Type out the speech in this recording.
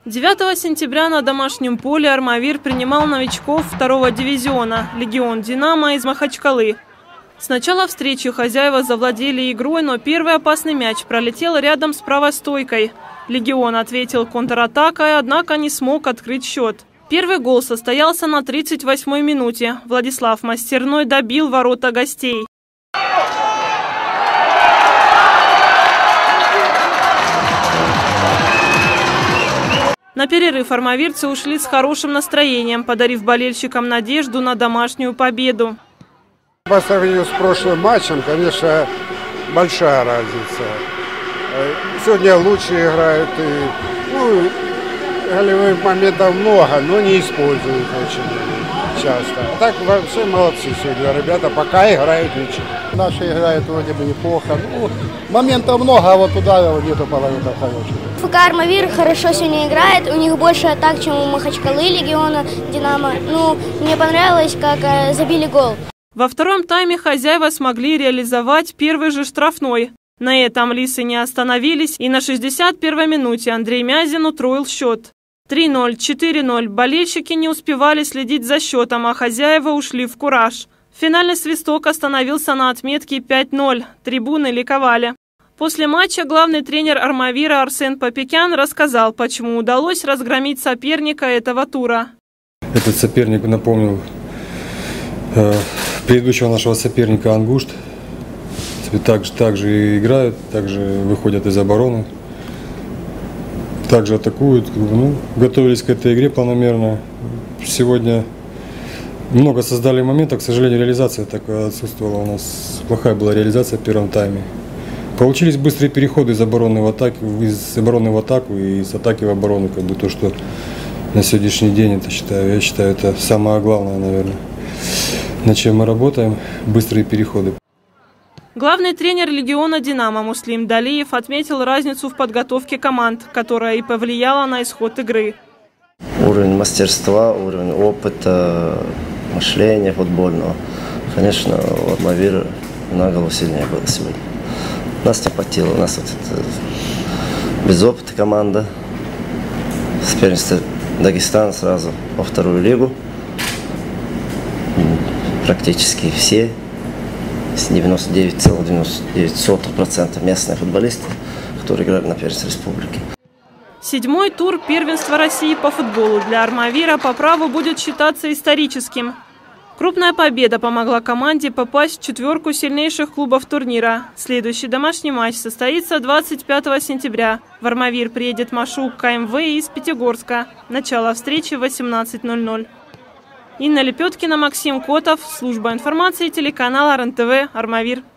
9 сентября на домашнем поле «Армавир» принимал новичков 2-го дивизиона «Легион Динамо» из Махачкалы. С начала встречи хозяева завладели игрой, но первый опасный мяч пролетел рядом с правой стойкой. «Легион» ответил контратакой, однако не смог открыть счет. Первый гол состоялся на 38-й минуте. Владислав Мастерной добил ворота гостей. На перерыв армавирцы ушли с хорошим настроением, подарив болельщикам надежду на домашнюю победу. По сравнению с прошлым матчем, конечно, большая разница. Сегодня лучше играют, голевых моментов много, но не используют очень часто. А так вообще молодцы сегодня ребята, пока играют ничего. Наши играют вроде бы неплохо. Моментов много, а вот ударов нету моментов хороших. ФК «Армавир» хорошо сегодня играет, у них больше атак, чем у Махачкалы, Легиона, Динамо. Мне понравилось, как забили гол. Во втором тайме хозяева смогли реализовать первый же штрафной. На этом лисы не остановились, и на 61-й минуте Андрей Мязин утроил счет. 3-0, 4-0. Болельщики не успевали следить за счетом, а хозяева ушли в кураж. Финальный свисток остановился на отметке 5-0. Трибуны ликовали. После матча главный тренер «Армавира» Арсен Попекян рассказал, почему удалось разгромить соперника этого тура. Этот соперник напомнил предыдущего нашего соперника «Ангушт». Также и играют, также выходят из обороны, также атакуют. Готовились к этой игре планомерно. Сегодня много создали моментов, к сожалению, реализация так отсутствовала у нас. Плохая была реализация в первом тайме. Получились быстрые переходы из обороны в атаку, и из атаки в оборону. То, что на сегодняшний день, я считаю, это самое главное, наверное, над чем мы работаем, быстрые переходы. Главный тренер «Легиона Динамо» Муслим Далиев отметил разницу в подготовке команд, которая и повлияла на исход игры. Уровень мастерства, уровень опыта, мышления футбольного. Конечно, у «Армавира» на голову сильнее было сегодня. Нас не хватило, у нас без опыта команда. С первенства Дагестана сразу во вторую лигу. Практически все. 99,99% местные футболисты, которые играли на первенстве республики. 7-й тур первенства России по футболу для «Армавира» по праву будет считаться историческим. Крупная победа помогла команде попасть в 4-ку сильнейших клубов турнира. Следующий домашний матч состоится 25 сентября. В «Армавир» приедет Машук КМВ из Пятигорска. Начало встречи в 18:00. Инна Лепеткина, Максим Котов, служба информации телеканала РЕН-ТВ «Армавир».